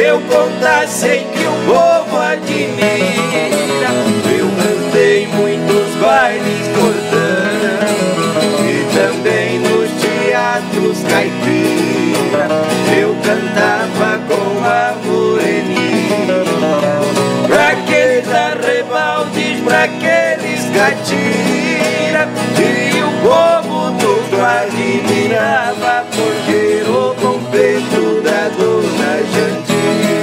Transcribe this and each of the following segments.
eu contar sei que o povo admira. Eu cantei muitos bailes cordão e também nos teatros caipira. Eu cantava com a moreninha, pra aqueles arrebaldes, pra aqueles catira. E o povo todo admirava por ver o bom peito da dona Jandira.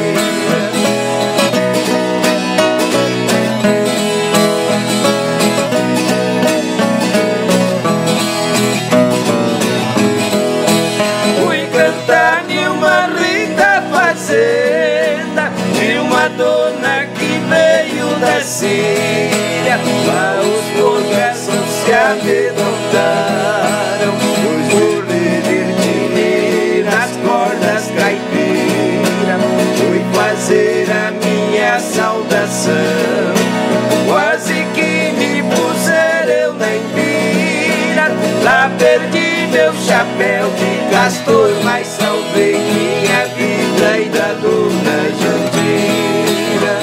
Fui cantar em uma rica fazenda de uma dona que veio da Síria. Lá os corações se amedrontaram, pois por divertir nas cordas caipira. Fui fazer a minha saudação, quase que me puseram na empira. Lá perdi meu chapéu de castor, mas salvei minha vida e da dona Jandira.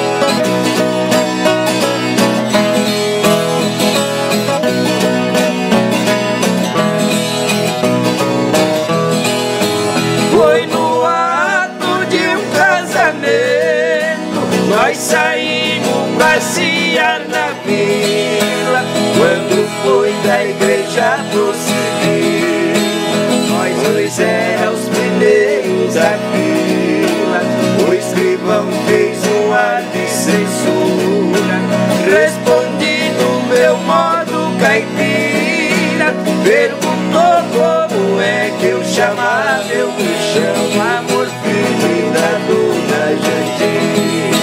Foi no ato de um casamento, nós saímos passear na vila. Quando foi da igreja pro civil, nós dois era os primeiros da fila. O escrivão fez um ar de censura, respondi do meu modo caipira. Perguntou como é que eu chamava, eu me chamo Amor, filho da dona Jandira.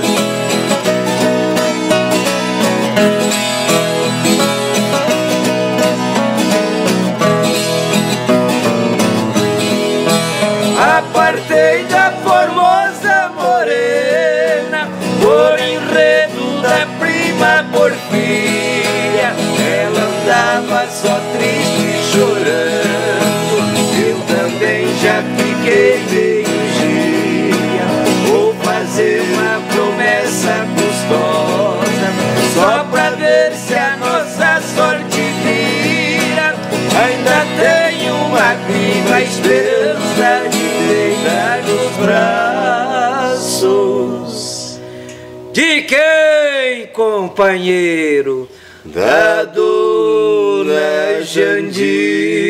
Apartei da formosa morena por enredo da prima Porfíria. Ela andava só triste e chorando, eu também já fiquei meio dia. Vou fazer uma promessa custosa, só pra ver se a nossa sorte vira. Ainda tenho uma viva esperança de deitar nos braços de quem, companheiro? Da dona Jandira.